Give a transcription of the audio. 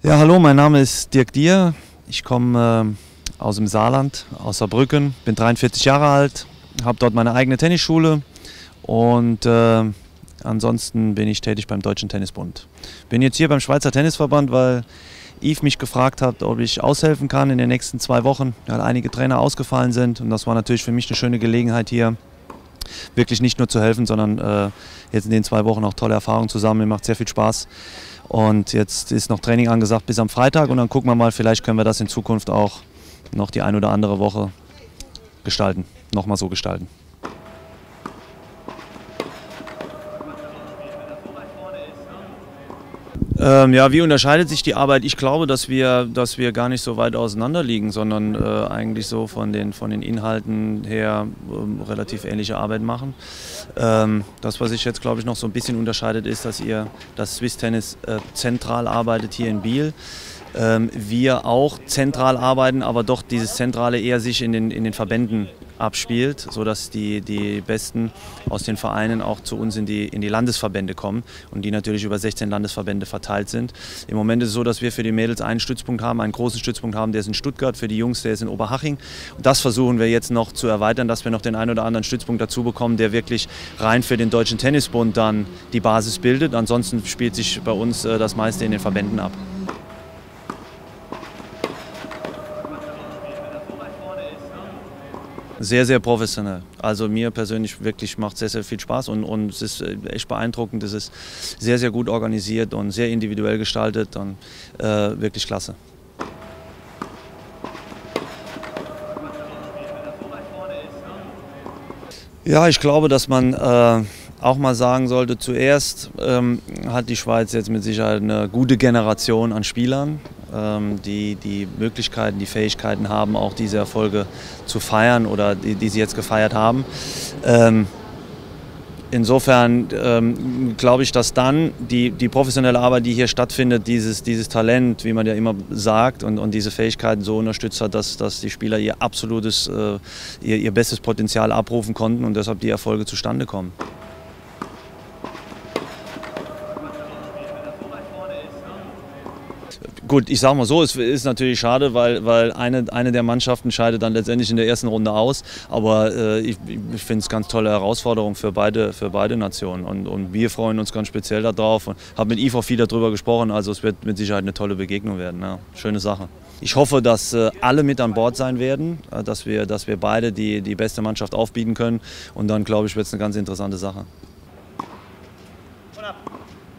Ja, hallo, mein Name ist Dirk Dier. Ich komme aus dem Saarland, aus Saarbrücken, bin 43 Jahre alt, habe dort meine eigene Tennisschule und ansonsten bin ich tätig beim Deutschen Tennisbund. Bin jetzt hier beim Schweizer Tennisverband, weil Yves mich gefragt hat, ob ich aushelfen kann in den nächsten 2 Wochen, weil einige Trainer ausgefallen sind, und das war natürlich für mich eine schöne Gelegenheit hier, wirklich nicht nur zu helfen, sondern jetzt in den 2 Wochen auch tolle Erfahrungen zu sammeln. Mir macht sehr viel Spaß. Und jetzt ist noch Training angesagt bis am Freitag, und dann gucken wir mal, vielleicht können wir das in Zukunft auch noch die ein oder andere Woche gestalten, nochmal so gestalten. Ja, wie unterscheidet sich die Arbeit? Ich glaube, dass wir gar nicht so weit auseinander liegen, sondern eigentlich so von den Inhalten her relativ ähnliche Arbeit machen. Das, was sich jetzt, glaube ich, noch so ein bisschen unterscheidet, ist, dass Swiss Tennis zentral arbeitet hier in Biel. Wir auch zentral arbeiten, aber doch dieses Zentrale eher sich in den Verbänden abspielt, sodass die Besten aus den Vereinen auch zu uns in die Landesverbände kommen und die natürlich über 16 Landesverbände verteilt sind. Im Moment ist es so, dass wir für die Mädels einen Stützpunkt haben, einen großen Stützpunkt haben, der ist in Stuttgart, für die Jungs, der ist in Oberhaching. Und das versuchen wir jetzt noch zu erweitern, dass wir noch den einen oder anderen Stützpunkt dazu bekommen, der wirklich rein für den Deutschen Tennisbund dann die Basis bildet. Ansonsten spielt sich bei uns das meiste in den Verbänden ab. Sehr, sehr professionell. Also mir persönlich wirklich macht sehr, sehr viel Spaß, und es ist echt beeindruckend. Es ist sehr, sehr gut organisiert und sehr individuell gestaltet und wirklich klasse. Ja, ich glaube, dass man auch mal sagen sollte, zuerst hat die Schweiz jetzt mit Sicherheit eine gute Generation an Spielern, die Möglichkeiten, die Fähigkeiten haben, auch diese Erfolge zu feiern oder die sie jetzt gefeiert haben. Insofern glaube ich, dass dann die professionelle Arbeit, die hier stattfindet, dieses Talent, wie man ja immer sagt, und diese Fähigkeiten so unterstützt hat, dass die Spieler ihr absolutes, ihr bestes Potenzial abrufen konnten und deshalb die Erfolge zustande kommen. Gut, ich sage mal so, es ist natürlich schade, weil eine der Mannschaften scheidet dann letztendlich in der ersten Runde aus. Aber ich finde es eine ganz tolle Herausforderung für beide Nationen. Und wir freuen uns ganz speziell darauf und habe mit Yves auch viel darüber gesprochen. Also es wird mit Sicherheit eine tolle Begegnung werden. Ja, schöne Sache. Ich hoffe, dass alle mit an Bord sein werden, dass wir beide die beste Mannschaft aufbieten können. Und dann, glaube ich, wird es eine ganz interessante Sache.